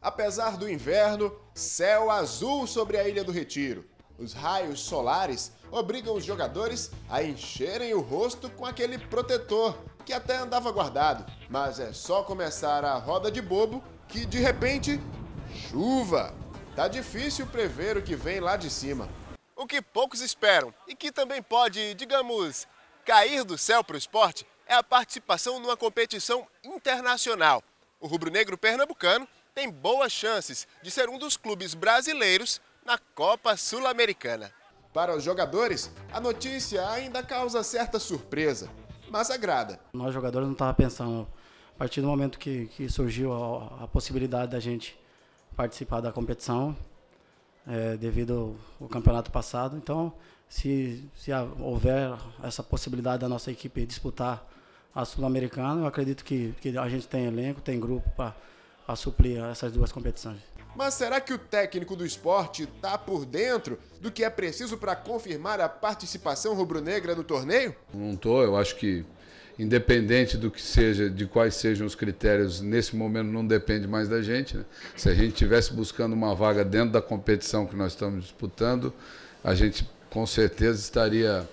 Apesar do inverno, céu azul sobre a Ilha do Retiro. Os raios solares obrigam os jogadores a encherem o rosto com aquele protetor que até andava guardado. Mas é só começar a roda de bobo que, de repente, chuva. Tá difícil prever o que vem lá de cima. O que poucos esperam e que também pode, digamos, cair do céu para o esporte é a participação numa competição internacional. O rubro-negro pernambucano tem boas chances de ser um dos clubes brasileiros na Copa Sul-Americana. Para os jogadores, a notícia ainda causa certa surpresa, mas agrada. Nós jogadores não estávamos pensando, a partir do momento que surgiu a possibilidade da gente participar da competição, devido ao campeonato passado. Então, se houver essa possibilidade da nossa equipe disputar a Sul-Americana, eu acredito que a gente tem elenco, tem grupo para suprir essas duas competições. Mas será que o técnico do esporte está por dentro do que é preciso para confirmar a participação rubro-negra no torneio? Não estou, eu acho que independente do que seja, de quais sejam os critérios, nesse momento não depende mais da gente, né? Se a gente estivesse buscando uma vaga dentro da competição que nós estamos disputando, a gente com certeza estaria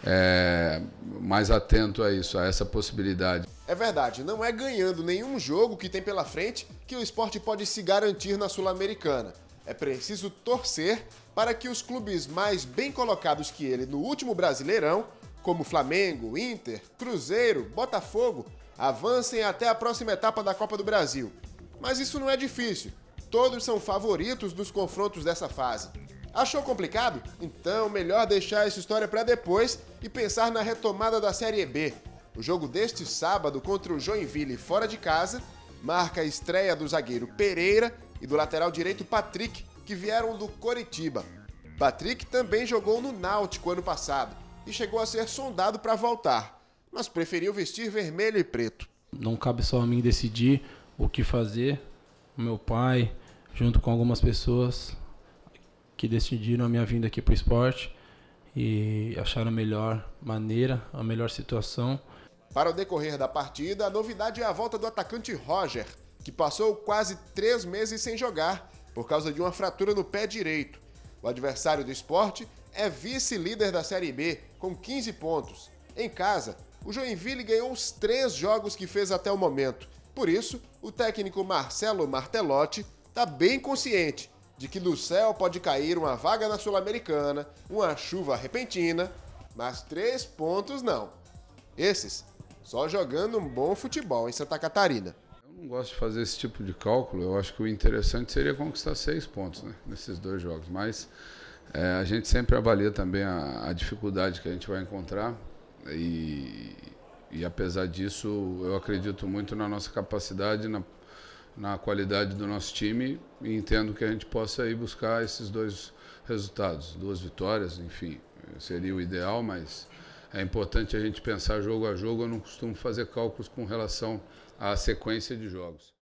mais atento a isso, a essa possibilidade. É verdade, não é ganhando nenhum jogo que tem pela frente que o esporte pode se garantir na Sul-Americana. É preciso torcer para que os clubes mais bem colocados que ele no último Brasileirão, como Flamengo, Inter, Cruzeiro, Botafogo, avancem até a próxima etapa da Copa do Brasil. Mas isso não é difícil. Todos são favoritos nos confrontos dessa fase. Achou complicado? Então, melhor deixar essa história para depois e pensar na retomada da Série B. O jogo deste sábado contra o Joinville fora de casa marca a estreia do zagueiro Pereira e do lateral direito Patrick, que vieram do Coritiba. Patrick também jogou no Náutico ano passado e chegou a ser sondado para voltar, mas preferiu vestir vermelho e preto. Não cabe só a mim decidir o que fazer. O meu pai, junto com algumas pessoas que decidiram a minha vinda aqui para o esporte e acharam a melhor maneira, a melhor situação. Para o decorrer da partida, a novidade é a volta do atacante Roger, que passou quase 3 meses sem jogar por causa de uma fratura no pé direito. O adversário do esporte é vice-líder da Série B, com 15 pontos. Em casa, o Joinville ganhou os 3 jogos que fez até o momento. Por isso, o técnico Marcelo Martelotti está bem consciente de que do céu pode cair uma vaga na Sul-Americana, uma chuva repentina, mas 3 pontos não. Esses só jogando um bom futebol em Santa Catarina. Eu não gosto de fazer esse tipo de cálculo, eu acho que o interessante seria conquistar 6 pontos, né, nesses 2 jogos, mas a gente sempre avalia também a dificuldade que a gente vai encontrar e apesar disso eu acredito muito na nossa capacidade, na qualidade do nosso time e entendo que a gente possa ir buscar esses 2 resultados, 2 vitórias, enfim, seria o ideal, mas é importante a gente pensar jogo a jogo. Eu não costumo fazer cálculos com relação à sequência de jogos.